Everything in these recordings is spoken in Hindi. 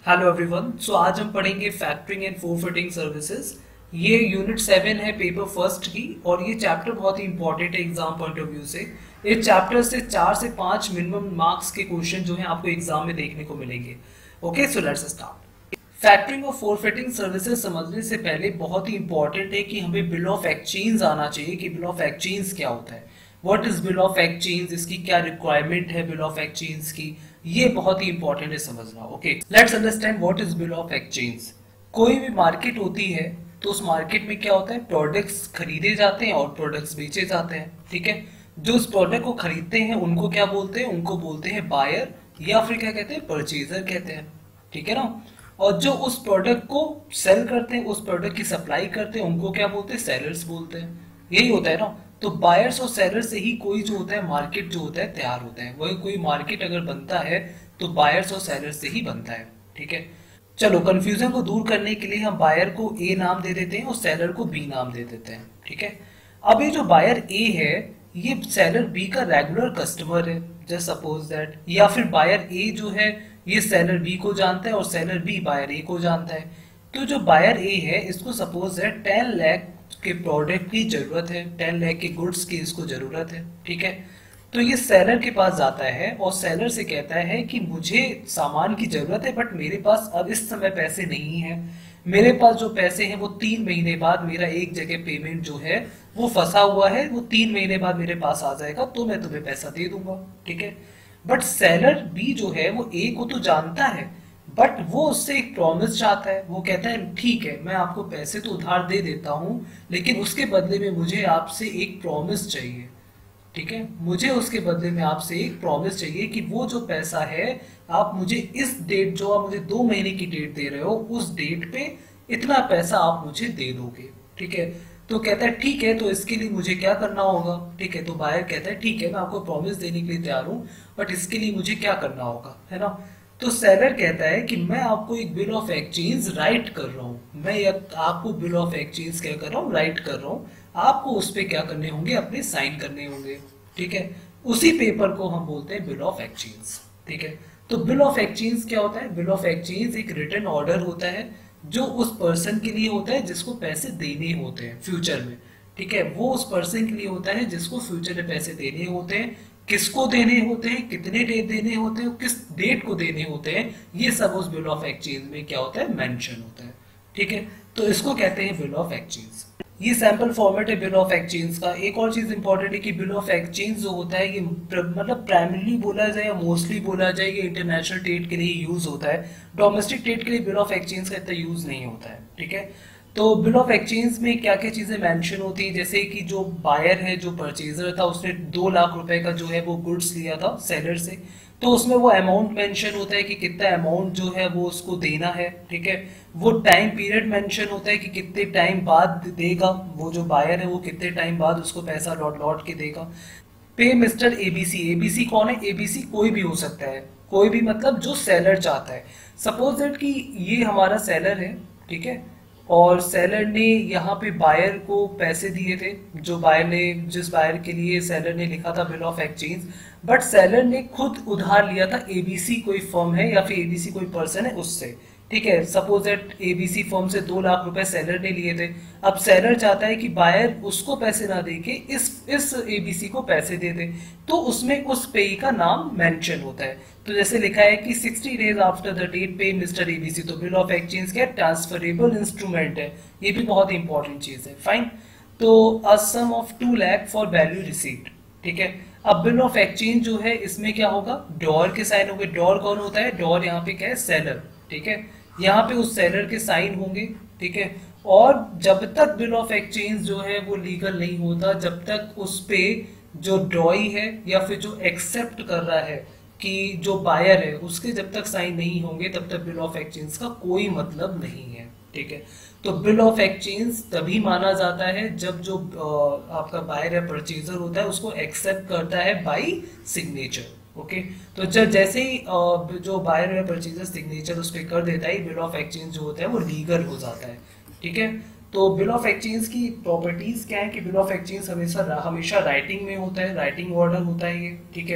Hello everyone. सो आज हम पढ़ेंगे फैक्टरिंग एंड फोरफिटिंग सर्विसेज। ये यूनिट 7 है पेपर फर्स्ट की, और ये चैप्टर बहुत ही इंपॉर्टेंट है एग्जाम पॉइंट ऑफ व्यू से। इस चैप्टर से 4 से 5 मिनिमम मार्क्स के क्वेश्चन जो है आपको एग्जाम में देखने को मिलेंगे। Okay, so let's start. Factoring और फोरफिटिंग सर्विसेज समझने से पहले बहुत ही इंपॉर्टेंट है कि हमें बिल ऑफ एक्सचेंज आना चाहिए कि बिल ऑफ एक्सचेंज क्या होता है, what is bill of exchange, इसकी क्या रिक्वायरमेंट है बिल ऑफ एक्सचेंज की। ये बहुत ही इंपॉर्टेंट है समझना। Okay, let's understand what is bill of exchange. कोई भी मार्केट होती है तो उस मार्केट में क्या होता है, प्रोडक्ट्स खरीदे जाते हैं और प्रोडक्ट्स बेचे जाते हैं। ठीक है, जो उस प्रोडक्ट को खरीदते हैं उनको क्या बोलते हैं, उनको बोलते हैं बायर, या फिर क्या कहते हैं, परचेजर कहते हैं। ठीक है ना। और जो उस प्रोडक्ट को सेल करते हैं, उस प्रोडक्ट की सप्लाई करते हैं, उनको क्या बोलते हैं, सेलर्स बोलते हैं। यही होता है ना। तो बायर्स और सेलर्स से ही कोई जो होता है मार्केट जो होता है तैयार होता है। वही कोई मार्केट अगर बनता है तो बायर्स और सेलर्स से ही बनता है। ठीक है, चलो कंफ्यूजन को दूर करने के लिए हम बायर को ए नाम दे देते हैं और सेलर को बी नाम दे देते हैं। ठीक है, अब ये जो बायर ए है ये सेलर बी का रेगुलर कस्टमर है, जस्ट सपोज दैट। या फिर बायर ए जो है ये सेलर बी को जानता है और सेलर बी बायर ए को जानता है। तो जो बायर ए है इसको सपोज दैट 10 लाख के प्रोडक्ट की जरूरत है, 10 लाख के गुड्स की इसको जरूरत है। ठीक है, तो ये सेलर के पास जाता है और सेलर से कहता है कि मुझे सामान की जरूरत है बट मेरे पास अब इस समय पैसे नहीं है। मेरे पास जो पैसे हैं वो 3 महीने बाद मेरा एक जगह पेमेंट जो है वो फंसा हुआ है, वो 3 महीने बाद मेरे पास आ जाएगा तो मैं तुम्हें पैसा दे दूंगा। ठीक है, बट सेलर बी जो है वो ए को तो जानता है बट वो उससे एक प्रॉमिस चाहता है। वो कहता है ठीक है मैं आपको पैसे तो उधार दे देता हूं लेकिन उसके बदले में मुझे आपसे एक प्रॉमिस चाहिए। ठीक है, मुझे उसके बदले में आपसे एक प्रॉमिस चाहिए कि वो जो पैसा है आप मुझे इस डेट, जो आप मुझे 2 महीने की डेट दे रहे हो, उस डेट पे इतना पैसा आप मुझे दे दोगे। ठीक है, तो कहता है ठीक है, तो इसके लिए मुझे क्या करना होगा। ठीक है, तो बायर कहता है ठीक है मैं आपको प्रॉमिस देने के लिए तैयार हूं बट इसके लिए मुझे क्या करना होगा, है ना। तो सेलर कहता है कि मैं आपको एक बिल ऑफ एक्सचेंज राइट कर रहा हूं, मैं आपको बिल ऑफ एक्सचेंज क्या कर रहा हूं, राइट कर रहा हूं। आपको उस पे क्या करने होंगे, अपने साइन करने होंगे। ठीक है, उसी पेपर को हम बोलते हैं बिल ऑफ एक्सचेंज। ठीक है, तो बिल ऑफ एक्सचेंज क्या होता है, बिल ऑफ एक्सचेंज एक रिटन ऑर्डर होता है जो उस पर्सन के लिए होता है जिसको पैसे देने होते हैं फ्यूचर में। ठीक है, वो उस पर्सन के लिए होता है जिसको फ्यूचर में पैसे देने होते हैं। किसको देने होते हैं, कितने डेट देने होते हैं, किस डेट को देने होते हैं, ये सब उस बिल ऑफ एक्सचेंज में क्या होता है, मेंशन होता है। ठीक है, तो इसको कहते हैं बिल ऑफ एक्सचेंज। ये सैंपल फॉर्मेट है बिल ऑफ एक्सचेंज का। एक और चीज इंपॉर्टेंट है कि बिल ऑफ एक्सचेंज जो होता है ये मतलब प्राइमरीली बोला जाए या मोस्टली बोला जाए ये इंटरनेशनल ट्रेड के लिए यूज होता है। डोमेस्टिक ट्रेड के लिए बिल ऑफ एक्सचेंज का इतना यूज नहीं होता है। ठीक है, तो बिल ऑफ एक्सचेंज में क्या क्या चीजें मेंशन होती है, जैसे कि जो बायर है, जो परचेजर था, उसने 2 लाख रुपए का जो है वो गुड्स लिया था सेलर से, तो उसमें वो अमाउंट मेंशन होता है कि कितना अमाउंट जो है वो उसको देना है। ठीक है, वो टाइम पीरियड मेंशन होता है कि कितने टाइम बाद देगा, वो जो बायर है वो कितने टाइम बाद उसको पैसा लौट लौट के देगा। पे मिस्टर एबीसी, एबीसी कौन है, एबीसी कोई भी हो सकता है, कोई भी मतलब जो सेलर चाहता है। सपोज दैट कि ये हमारा सेलर है। ठीक है, और सेलर ने यहाँ पे बायर को पैसे दिए थे, जो बायर ने, जिस बायर के लिए सेलर ने लिखा था bill of exchange, but seller ने खुद उधार लिया था एबीसी कोई फर्म है या फिर एबीसी कोई पर्सन है उससे। ठीक है, सपोज दैट एबीसी फर्म से 2 लाख रुपए सेलर ने लिए थे। अब सेलर चाहता है कि बायर उसको पैसे ना देके इस एबीसी को पैसे दे दे, तो उसमें उस पे का नाम मेंशन होता है। तो जैसे लिखा है कि 60 days after the date pay mister ABC, तो बिल ऑफ एक्सचेंज क्या ट्रांसफरेबल इंस्ट्रूमेंट है, ये भी बहुत इंपॉर्टेंट चीज है। फाइन, तो a sum of 2 lakh for value received. ठीक है, अब बिल ऑफ एक्सचेंज जो है इसमें क्या होगा, डॉर के साइन होंगे। डॉर कौन होता है, डॉर यहाँ पे क्या है, सेलर। ठीक है, यहाँ पे उस सेलर के साइन होंगे। ठीक है, और जब तक बिल ऑफ एक्सचेंज जो है वो लीगल नहीं होता, जब तक उस पे जो ड्रॉई है या फिर जो एक्सेप्ट कर रहा है कि जो बायर है उसके जब तक साइन नहीं होंगे तब तक बिल ऑफ एक्सचेंज का कोई मतलब नहीं है। ठीक है, तो बिल ऑफ एक्सचेंज तभी माना जाता है जब जो आपका बायर या परचेजर होता है उसको एक्सेप्ट करता है बाय सिग्नेचर। ओके, तो जब जैसे ही जो बायर या परचेजर सिग्नेचर उस पर कर देता है, बिल ऑफ एक्सचेंज जो होता है वो लीगल हो जाता है। ठीक है, तो बिल ऑफ एक्सचेंज की प्रॉपर्टीज क्या है कि बिल ऑफ एक्सचेंज हमेशा राइटिंग में होता है, राइटिंग ऑर्डर होता है ये। ठीक है,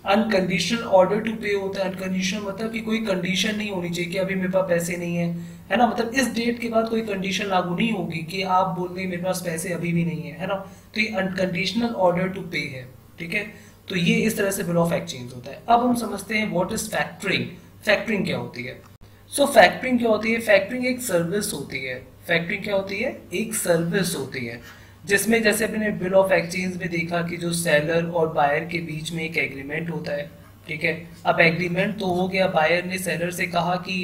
अनकंडीशनल ऑर्डर टू पे होता है। अनकंडीशनल मतलब कि कोई कंडीशन नहीं होनी चाहिए कि अभी मेरे पास पैसे नहीं है ना, मतलब इस डेट के बाद कोई कंडीशन लागू नहीं होगी कि आप बोल रहे मेरे पास पैसे अभी भी नहीं है ना, तो ये अनकंडीशनल ऑर्डर टू पे है, ठीक है। तो ये इस तरह से बिल ऑफ एक्सचेंज होता है। अब हम समझते हैं व्हाट इज फैक्टरिंग। फैक्टरिंग क्या होती है? फैक्टरिंग क्या होती है? फैक्टरिंग एक सर्विस होती है। फैक्टरिंग क्या होती है? एक सर्विस होती है, जिसमें जैसे अपने बिल ऑफ एक्सचेंज में देखा कि जो सेलर और बायर के बीच में एक एग्रीमेंट होता है, ठीक है। अब एग्रीमेंट तो हो गया, बायर ने सेलर से कहा कि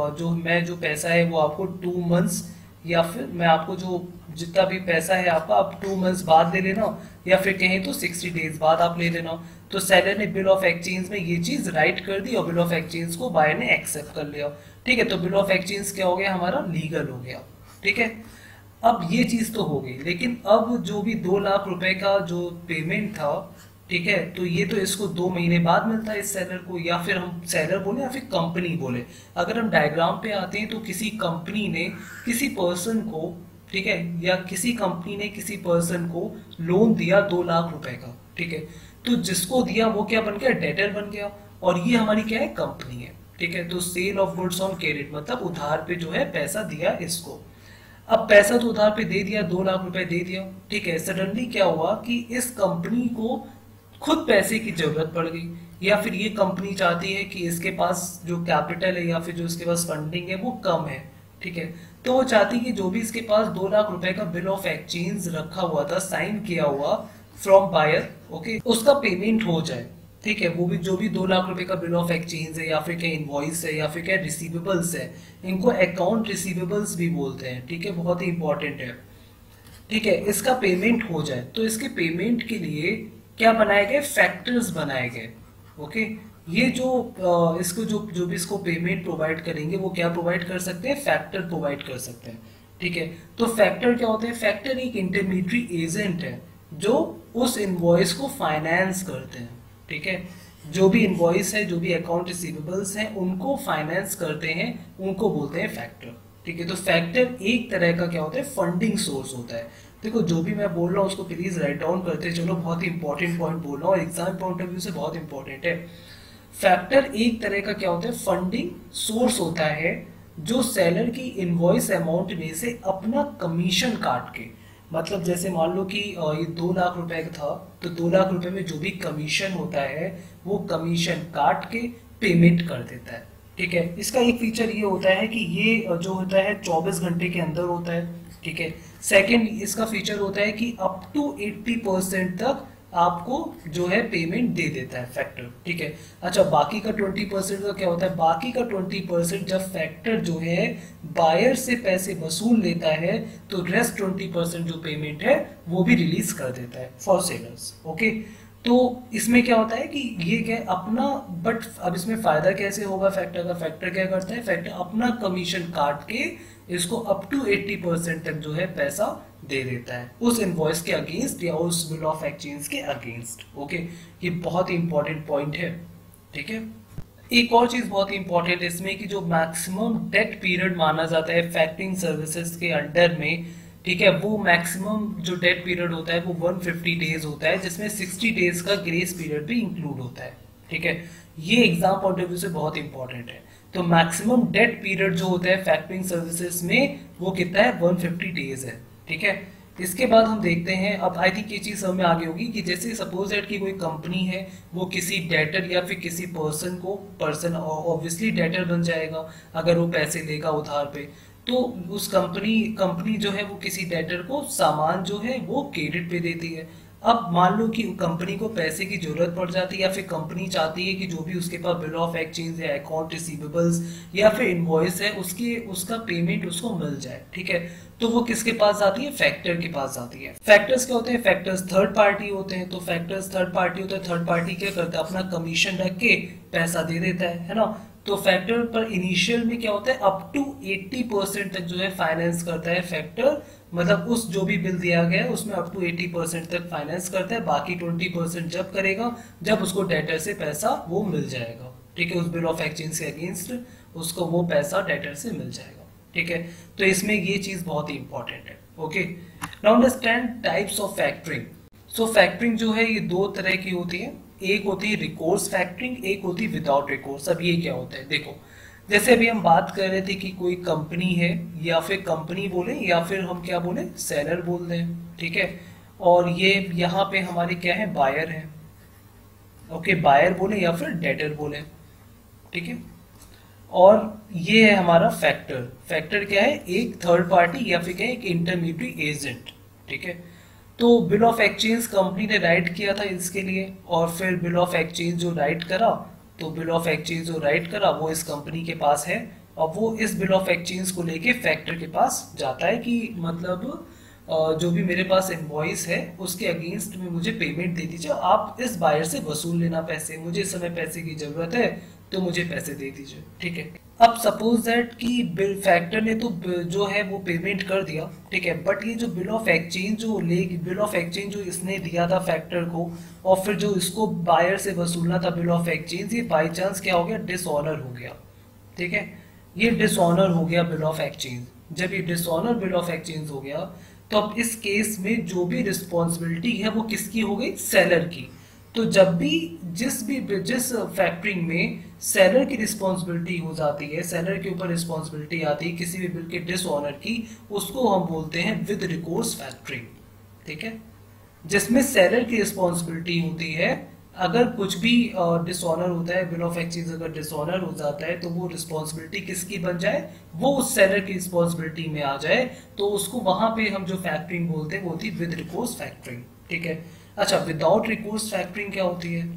जो पैसा है वो आपको 2 मंथ्स या फिर मैं आपको जो जितना भी पैसा है आपका आप 2 मंथ्स बाद ले लेना, या फिर कहें तो 60 डेज बाद आप ले लेना। तो सेलर ने बिल ऑफ एक्सचेंज में ये चीज राइट कर दी और बिल ऑफ एक्सचेंज को बायर ने एक्सेप्ट कर लिया, ठीक है। तो बिल ऑफ एक्सचेंज क्या हो गया? हमारा लीगल हो गया, ठीक है। अब ये चीज तो हो गई, लेकिन अब जो भी 2 लाख रुपए का जो पेमेंट था, ठीक है, तो ये तो इसको 2 महीने बाद मिलता है इस सेलर को, या फिर हम सेलर बोले या फिर कंपनी बोले। अगर हम डायग्राम पे आते हैं तो किसी कंपनी ने किसी पर्सन को, ठीक है, या किसी कंपनी ने किसी पर्सन को लोन दिया 2 लाख रुपए का, ठीक है। तो जिसको दिया वो क्या बन गया? डेटर बन गया, और ये हमारी क्या है? कंपनी है, ठीक है। तो sale of goods on credit मतलब उधार पे जो है पैसा दिया इसको। अब पैसा तो उधार पे दे दिया, 2 लाख रुपए दे दिया, ठीक है। सडनली क्या हुआ कि इस कंपनी को खुद पैसे की जरूरत पड़ गई, या फिर ये कंपनी चाहती है कि इसके पास जो कैपिटल है या फिर जो इसके पास फंडिंग है वो कम है, ठीक है। तो वो चाहती है कि जो भी इसके पास 2 लाख रुपए का बिल ऑफ एक्सचेंज रखा हुआ था, साइन किया हुआ फ्रॉम बायर, ओके, उसका पेमेंट हो जाए, ठीक है। वो भी जो भी 2 लाख रुपए का बिल ऑफ एक्सचेंज है या फिर क्या इनवॉइस है या फिर क्या रिसीवेबल्स है, इनको अकाउंट रिसीवेबल्स भी बोलते हैं, ठीक है, बहुत ही इंपॉर्टेंट है, ठीक है। इसका पेमेंट हो जाए तो इसके पेमेंट के लिए क्या बनाए गए? फैक्टर्स बनाए गए, ओके। ये जो इसको जो भी इसको पेमेंट प्रोवाइड करेंगे वो क्या प्रोवाइड कर सकते हैं? फैक्टर प्रोवाइड कर सकते हैं, ठीक है। तो फैक्टर क्या होते हैं? फैक्टर एक इंटरमीडिएट एजेंट है जो उस इनवॉइस को फाइनेंस करते हैं, ठीक है। जो भी इनवॉइस है, जो भी अकाउंट रिसीवेबल्स हैं, उनको फाइनेंस करते हैं, उनको बोलते हैं फैक्टर, ठीक है। तो फैक्टर एक तरह का क्या होता है? फंडिंग सोर्स होता है। देखो जो भी मैं बोल रहा हूँ उसको प्लीज राइट डाउन करते चलो, बहुत ही इंपॉर्टेंट पॉइंट बोल रहा हूँ और एग्जाम पॉइंट ऑफ व्यू से बहुत इंपॉर्टेंट है। फैक्टर एक तरह का क्या होता है? फंडिंग सोर्स होता है जो सेलर की इनवॉइस अमाउंट में से अपना कमीशन काट के, मतलब जैसे मान लो कि ये 2 लाख रुपए का था, तो 2 लाख रुपए में जो भी कमीशन होता है वो कमीशन काट के पेमेंट कर देता है, ठीक है। इसका एक फीचर ये होता है कि ये जो होता है 24 घंटे के अंदर होता है, ठीक है। सेकंड इसका फीचर होता है कि अप टू 80% तक आपको जो है पेमेंट दे देता है फैक्टर, ठीक है। अच्छा, बाकी का 20% का क्या होता है? बाकी का 20% जब फैक्टर जो है बायर से पैसे वसूल लेता है तो रेस्ट 20% जो पेमेंट है वो भी रिलीज कर देता है फॉर सेलर्स, ओके। तो इसमें क्या होता है कि ये क्या है अपना, बट अब इसमें फायदा कैसे होगा फैक्टर का? फैक्टर क्या करता है? फैक्टर अपना कमीशन काट के इसको अप टू 80% तक जो है पैसा दे देता है उस इनवॉइस के अगेंस्ट या उस बिल ऑफ एक्सचेंज के अगेंस्ट, ओके। ये बहुत ही इंपॉर्टेंट पॉइंट है, ठीक है। एक और चीज बहुत ही इंपॉर्टेंट है इसमें कि जो मैक्सिमम डेट पीरियड माना जाता है फैक्टरिंग सर्विसेज के अंडर में, ठीक है, वो मैक्सिमम जो डेट पीरियड होता है वो 150 डेज होता है, जिसमें 60 डेज का ग्रेस पीरियड भी इंक्लूड होता है, ठीक है। ये एग्जाम पॉइंट ऑफ व्यू से बहुत इंपॉर्टेंट है। तो मैक्सिमम डेट पीरियड जो होता है फैक्टरिंग सर्विसेज में वो कितना है? 150 डेज है, ठीक है। इसके बाद हम देखते हैं, अब आई थिंक ये चीज समझ में आ गई होगी कि जैसे सपोज दैट कि कोई कंपनी है, वो किसी डेटर या फिर किसी पर्सन ऑब्वियसली डेटर बन जाएगा अगर वो पैसे लेगा उधार पे, तो उस कंपनी जो है वो किसी डेटर को सामान जो है वो क्रेडिट पे देती है। अब मान लो कि कंपनी को पैसे की जरूरत पड़ जाती है या फिर कंपनी चाहती है कि जो भी उसके पास बिल ऑफ एक्सचेंज या अकाउंट रिसीवेबल्स या फिर इनवॉइस है उसका पेमेंट उसको मिल जाए, ठीक है। तो वो किसके पास जाती है? फैक्टर के पास जाती है। फैक्टर्स क्या होते हैं? फैक्टर्स थर्ड पार्टी होते हैं। तो फैक्टर्स थर्ड पार्टी होते हैं, थर्ड पार्टी क्या करता है? अपना कमीशन रख के पैसा दे देता है ना। तो फैक्टर पर इनिशियल में क्या होता है? अप टू 80% तक जो है फाइनेंस करता है फैक्टर, मतलब उस जो भी बिल दिया गया है उसमें अप टू 80% तक फाइनेंस करता है। बाकी 20% जब करेगा जब उसको डेटर से पैसा वो मिल जाएगा, ठीक है, उस बिल ऑफ एक्सचेंज के अगेंस्ट उसको वो पैसा डेटर से मिल जाएगा, ठीक है। तो इसमें ये चीज बहुत ही इंपॉर्टेंट है, okay. Now understand types of factoring. So factoring जो है ये 2 तरह की होती है। एक होती है रिकोर्स फैक्टरिंग, एक होती है विदाउट रिकोर्स। अब ये क्या होता है, देखो जैसे अभी हम बात कर रहे थे कि कोई कंपनी है, या फिर कंपनी बोले या फिर हम क्या बोले सेलर बोल रहे हैं, ठीक है। और ये यहाँ पे हमारे क्या है, बायर है, ओके, बायर बोले या फिर डेटर बोले, ठीक है। और ये है हमारा फैक्टर। फैक्टर क्या है, एक थर्ड पार्टी या फिर क्या है, एक इंटरमीडिएट एजेंट, ठीक है। तो बिल ऑफ एक्सचेंज कंपनी ने राइट किया था इसके लिए, और फिर बिल ऑफ एक्सचेंज जो राइट करा, तो बिल ऑफ एक्सचेंज जो राइट करा वो इस कंपनी के पास है, और वो इस बिल ऑफ एक्सचेंज को लेके फैक्टर के पास जाता है कि मतलब जो भी मेरे पास इनवॉइस है उसके अगेंस्ट में मुझे पेमेंट दे दीजिए, आप इस बायर से वसूल लेना पैसे, मुझे इस समय पैसे की जरूरत है तो मुझे पैसे दे दीजिए, ठीक है। अब सपोज दैट कि बिल फैक्टर ने तो जो है वो पेमेंट कर दिया, ठीक है, बट ये जो bill of exchange bill of exchange जो इसने दिया था फैक्टर को, और फिर जो इसको बायर से वसूलना था बिल ऑफ एक्सचेंज, ये बाई चांस क्या हो गया, डिसऑनर हो गया, ठीक है। ये डिसऑनर हो गया बिल ऑफ एक्सचेंज। जब ये डिसऑनर बिल ऑफ एक्सचेंज हो गया, तो अब इस केस में जो भी रिस्पॉन्सिबिलिटी है वो किसकी हो गई, सेलर की। तो जब भी जिस फैक्टरिंग में सेलर की रिस्पॉन्सिबिलिटी हो जाती है, सेलर के ऊपर रिस्पॉन्सिबिलिटी आती है किसी भी बिल के डिसऑनर की, उसको हम बोलते हैं विद रिकोर्स फैक्टरिंग, ठीक है। जिसमें सेलर की रिस्पॉन्सिबिलिटी होती है, अगर कुछ भी डिसऑनर होता है, बिल ऑफ एक्सचेंज अगर डिसऑनर हो जाता है, तो वो रिस्पॉन्सिबिलिटी किसकी बन जाए, वो उस सेलर की रिस्पॉन्सिबिलिटी में आ जाए, तो उसको वहां पे हम जो फैक्टरिंग बोलते हैं वो होती है विद रिकोर्स फैक्टरिंग, ठीक है। अच्छा, विदाउट रिकोर्स फैक्टरिंग क्या होती है,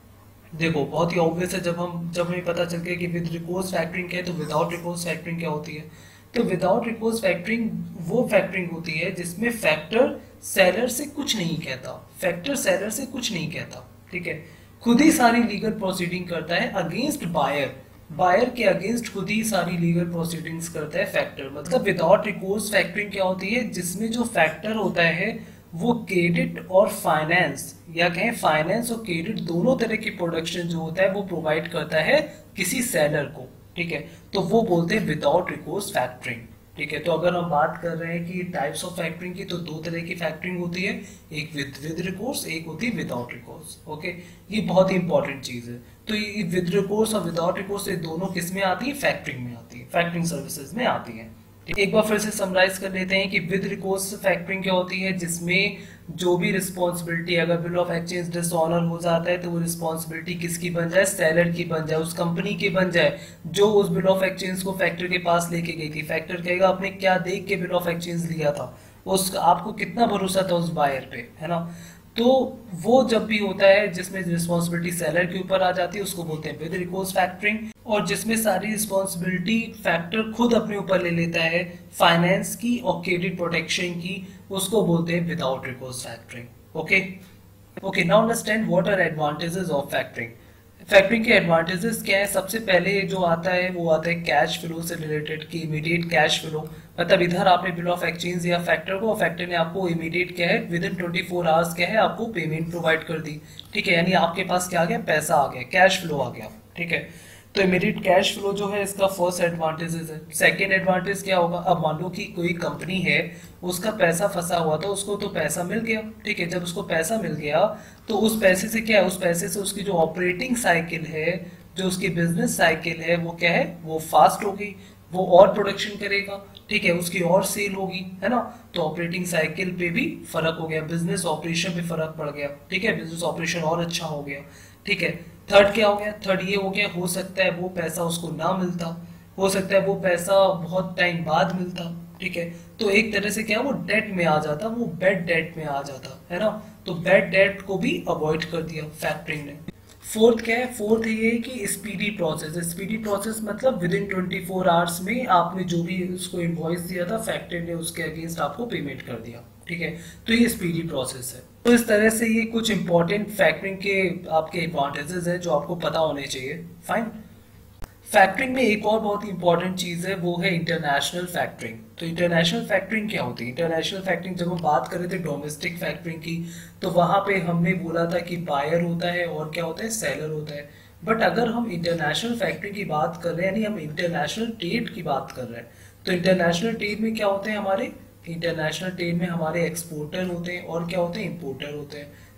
देखो बहुत ही ऑब्वियस है, जब हमें पता चल गया कि विद रिकोर्स फैक्टरिंग क्या है, तो विदाउट रिकोर्स फैक्टरिंग क्या होती है। तो विदाउट रिकोर्स फैक्टरिंग वो फैक्टरिंग होती है जिसमें फैक्टर सेलर से कुछ नहीं कहता, फैक्टर सेलर से कुछ नहीं कहता, ठीक है, खुद ही सारी लीगल प्रोसीडिंग करता है अगेंस्ट बायर, बायर के अगेंस्ट खुद ही सारी लीगल प्रोसीडिंग्स करता है फैक्टर। मतलब विदाउट रिकोर्स फैक्टरिंग क्या होती है, जिसमें जो फैक्टर होता है वो क्रेडिट और फाइनेंस, या कहें फाइनेंस और क्रेडिट दोनों तरह की प्रोडक्शन जो होता है वो प्रोवाइड करता है किसी सेलर को, ठीक है। तो वो बोलते हैं विदाउट रिकोर्स फैक्टरिंग, ठीक है। तो अगर हम बात कर रहे हैं कि टाइप्स ऑफ फैक्टरिंग की, तो दो तरह की फैक्टरिंग होती है, एक विद रिकोर्स, एक होती है विदाउट रिकोर्स, ओके। ये बहुत ही इंपॉर्टेंट चीज है। तो ये विद रिकोर्स और विदाउट रिकोर्स, ये दोनों किस में आती है, फैक्टरिंग में आती है, फैक्टरिंग सर्विसेज में आती है। एक बार फिर से समराइज कर लेते हैं कि विद रिकोर्स फैक्टरिंग क्या होती है, जिसमें जो भी रिस्पॉन्सिबिलिटी, अगर बिल ऑफ एक्सचेंज डिसऑनर हो जाता है, तो वो रिस्पॉन्सिबिलिटी किसकी बन जाए, सेलर की बन जाए, उस कंपनी की बन जाए जो उस बिल ऑफ एक्सचेंज को फैक्टर के पास लेके गई थी। फैक्टर कहेगा आपने क्या देख के बिल ऑफ एक्सचेंज लिया था, उस आपको कितना भरोसा था उस बायर पे, है ना। तो वो जब भी होता है जिसमें रिस्पॉन्सिबिलिटी सेलर के ऊपर आ जाती है, उसको बोलते हैं विद रिकोर्स फैक्टरिंग। और जिसमें सारी रिस्पॉन्सिबिलिटी फैक्टर खुद अपने ऊपर ले लेता है, फाइनेंस की और क्रेडिट प्रोटेक्शन की, उसको बोलते हैं without recourse factoring, okay. Okay, now understand what are advantages of factoring. Factoring के एडवांटेजेस क्या है, सबसे पहले जो आता है वो आता है कैश फ्लो से रिलेटेड, की इमीडिएट कैश फ्लो। मतलब इधर आपने बिल ऑफ एक्सचेंज या फैक्टर को, फैक्टर ने आपको इमीडिएट क्या है, विद इन 24 आवर्स क्या है, आपको पेमेंट प्रोवाइड कर दी, ठीक है। यानी आपके पास क्या आ गया, पैसा आ गया, कैश फ्लो आ गया, ठीक है। तो इमीडिएट कैश फ्लो जो है इसका फर्स्ट एडवांटेजेस है। सेकंड एडवांटेज क्या होगा, अब मान लो कि कोई कंपनी है, उसका पैसा फंसा हुआ था, उसको तो पैसा मिल गया, ठीक है। जब उसको पैसा मिल गया तो उस पैसे से क्या है, उस पैसे से उसकी जो ऑपरेटिंग साइकिल है, जो उसकी बिजनेस साइकिल है, वो क्या है, वो फास्ट हो गई, वो और प्रोडक्शन करेगा, ठीक है, उसकी और सेल होगी, है ना। तो ऑपरेटिंग साइकिल पे भी फर्क हो गया, बिजनेस ऑपरेशन पे फर्क पड़ गया, ठीक है, बिजनेस ऑपरेशन और अच्छा हो गया, ठीक है। थर्ड क्या हो गया, थर्ड ये हो गया, हो सकता है वो पैसा उसको ना मिलता, हो सकता है वो पैसा बहुत टाइम बाद मिलता, ठीक है। तो एक तरह से क्या वो डेट में आ जाता, वो बैड डेट में आ जाता, है ना। तो बैड डेट को भी अवॉइड कर दिया फैक्टरिंग ने। फोर्थ क्या है, फोर्थ ये है कि स्पीडी प्रोसेस। स्पीडी प्रोसेस मतलब विद इन 24 आवर्स में आपने जो भी उसको इनवॉइस दिया था, फैक्टरी ने उसके अगेंस्ट आपको पेमेंट कर दिया, ठीक है। तो ये स्पीडी प्रोसेस है। तो इस तरह से ये कुछ इंपॉर्टेंट फैक्टरिंग के आपके एडवांटेजेस हैं जो आपको पता होने चाहिए, फाइन। फैक्टरिंग में एक और बहुत ही इंपॉर्टेंट चीज है, वो है इंटरनेशनल फैक्टरिंग। तो इंटरनेशनल फैक्टरिंग क्या होती है, इंटरनेशनल फैक्टरिंग जब हम बात कर रहे थे डोमेस्टिक फैक्टरिंग की, तो वहां पे हमने बोला था कि बायर होता है और क्या होता है, सेलर होता है। बट अगर हम इंटरनेशनल फैक्टरिंग की बात कर रहे हैं, यानी हम इंटरनेशनल ट्रेड की बात कर रहे हैं, तो इंटरनेशनल ट्रेड में क्या होते हैं हमारे, इंटरनेशनल ट्रेड में हमारे एक्सपोर्टर होते हैं और क्या होते हैं, इंपोर्टर होते हैं।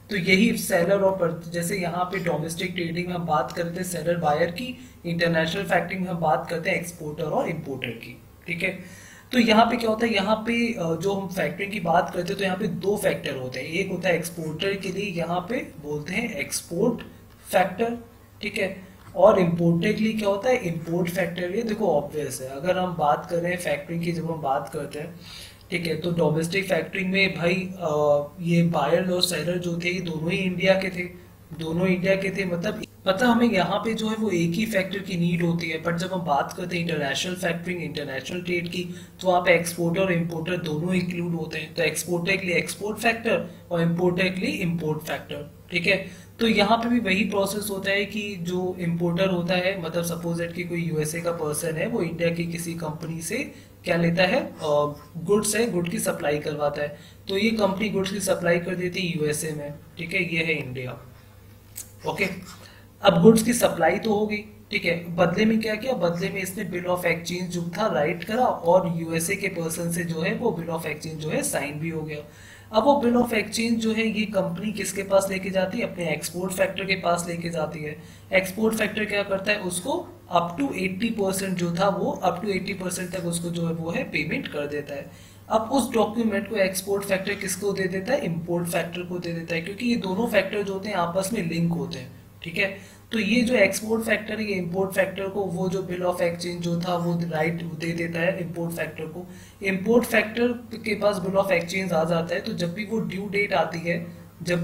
तो यही सेलर और जैसे यहाँ पे डोमेस्टिक ट्रेडिंग में हम बात करते हैं सेलर बायर की, इंटरनेशनल फैक्टरिंग में हम बात करते हैं एक्सपोर्टर और इम्पोर्टर की। ठीक है, तो यहाँ पे क्या होता है, यहाँ पे जो हम फैक्टरिंग की बात करते हैं तो यहाँ पे दो फैक्टर होते हैं। एक होता है एक्सपोर्टर के लिए यहाँ पे बोलते हैं एक्सपोर्ट फैक्टर, ठीक है, और इम्पोर्टर के लिए क्या होता है, इम्पोर्ट फैक्टर। ये देखो ऑब्वियस है, अगर हम बात कर रहे हैं फैक्टरिंग की, जब हम बात करते हैं, ठीक है, तो डोमेस्टिक फैक्टरिंग में भाई ये बायर और सेलर जो थे ये दोनों ही इंडिया के थे, दोनों इंडिया के थे, मतलब हमें यहाँ पे जो है वो एक ही फैक्टर की नीड होती है। बट जब हम बात करते हैं इंटरनेशनल फैक्टरिंग, इंटरनेशनल ट्रेड की, तो वहाँ पे एक्सपोर्टर और इम्पोर्टर दोनों इंक्लूड होते हैं। तो एक्सपोर्टर के लिए एक्सपोर्ट फैक्टर और इम्पोर्टर के लिए इम्पोर्ट फैक्टर। ठीक है, तो यहाँ पे भी वही प्रोसेस होता है कि जो इम्पोर्टर होता है, मतलब सपोज दैट कि कोई यूएसए का पर्सन है, वो इंडिया की किसी कंपनी से क्या लेता है, गुड्स है, गुड की सप्लाई करवाता है। तो ये कंपनी गुड्स की सप्लाई कर देती है यूएसए में, ठीक है, ये है इंडिया। ओके, अब गुड्स की सप्लाई तो हो गई, ठीक है, बदले में क्या किया, बदले में इसने बिल ऑफ एक्सचेंज जो था राइट करा, और यूएसए के पर्सन से जो है वो बिल ऑफ एक्सचेंज जो है साइन भी हो गया। अब वो बिल ऑफ एक्सचेंज जो है ये कंपनी किसके पास लेके जाती है, अपने एक्सपोर्ट फैक्टर के पास लेके जाती है। एक्सपोर्ट फैक्टर क्या करता है, उसको अप टू 80% जो था वो अप टू 80% तक उसको जो है वो है पेमेंट कर देता है। अब उस डॉक्यूमेंट को एक्सपोर्ट फैक्टर किसको दे देता है, इम्पोर्ट फैक्टर को दे देता है, क्योंकि ये दोनों फैक्टर जो होते हैं आपस में लिंक होते हैं। ठीक है, तो ये जो एक्सपोर्ट फैक्टर है ये इम्पोर्ट फैक्टर को वो जो बिल ऑफ एक्सचेंज जो था वो राइट दे देता है इम्पोर्ट फैक्टर को। इम्पोर्ट फैक्टर के पास बिल ऑफ एक्सचेंज आ जाता है, तो जब भी वो ड्यू डेट आती है, जब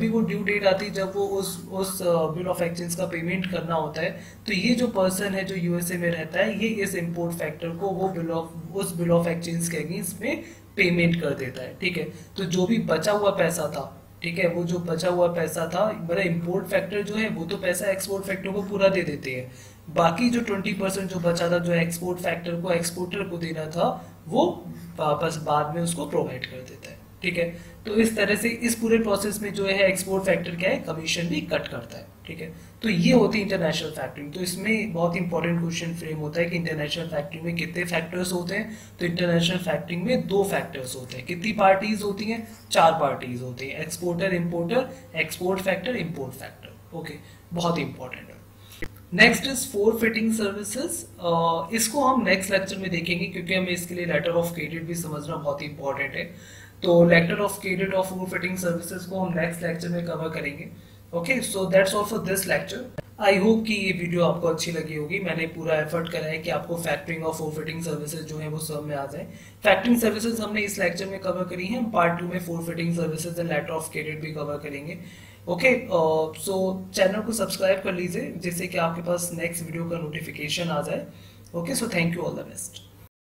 वो उस बिल ऑफ एक्सचेंज का पेमेंट करना होता है, तो ये जो पर्सन है जो यूएसए में रहता है, ये इस इम्पोर्ट फैक्टर को वो उस बिल ऑफ एक्सचेंज के अगेंस्ट में पेमेंट कर देता है। ठीक है, तो जो भी बचा हुआ पैसा था, ठीक है, वो जो बचा हुआ पैसा था, मेरा इम्पोर्ट फैक्टर जो है वो तो पैसा एक्सपोर्ट फैक्टर को पूरा दे देते हैं, बाकी जो 20% जो बचा था, जो एक्सपोर्ट फैक्टर को एक्सपोर्टर को देना था, वो वापस बाद में उसको प्रोवाइड कर देता है। ठीक है, तो इस तरह से इस पूरे प्रोसेस में जो है एक्सपोर्ट फैक्टर क्या है, कमीशन भी कट करता है। ठीक है, तो ये होती है इंटरनेशनल फैक्टरिंग। तो इसमें बहुत इंपॉर्टेंट क्वेश्चन फ्रेम होता है कि इंटरनेशनल फैक्टरिंग में कितने फैक्टर्स होते हैं। तो इंटरनेशनल फैक्टरिंग में 2 फैक्टर्स होते हैं। कितनी पार्टीज होती हैं, 4 पार्टीज होती हैं, exporter, importer, export factor, import factor. Okay, बहुत इंपॉर्टेंट है। Next is forfaiting services. इसको हम नेक्स्ट लेक्चर में देखेंगे, क्योंकि हमें इसके लिए लेटर ऑफ क्रेडिट भी समझना बहुत इंपॉर्टेंट है। तो letter of credit of forfaiting services को हम नेक्स्ट लेक्चर में कवर करेंगे। Okay, so that's all for this lecture. I hope कि ये वीडियो आपको अच्छी लगी होगी। मैंने पूरा एफर्ट करा है कि आपको फैक्टरिंग और फॉरफिटिंग सर्विसेज जो है वो सब में आ जाए। फैक्टरिंग सर्विसेज हमने इस लेक्चर में कवर करी है, हम पार्ट 2 में forfaiting services and letter of credit भी कवर करेंगे। ओके, सो चैनल को सब्सक्राइब कर लीजिए, जिससे कि आपके पास नेक्स्ट वीडियो का नोटिफिकेशन आ जाए। Okay, so thank you, all the best.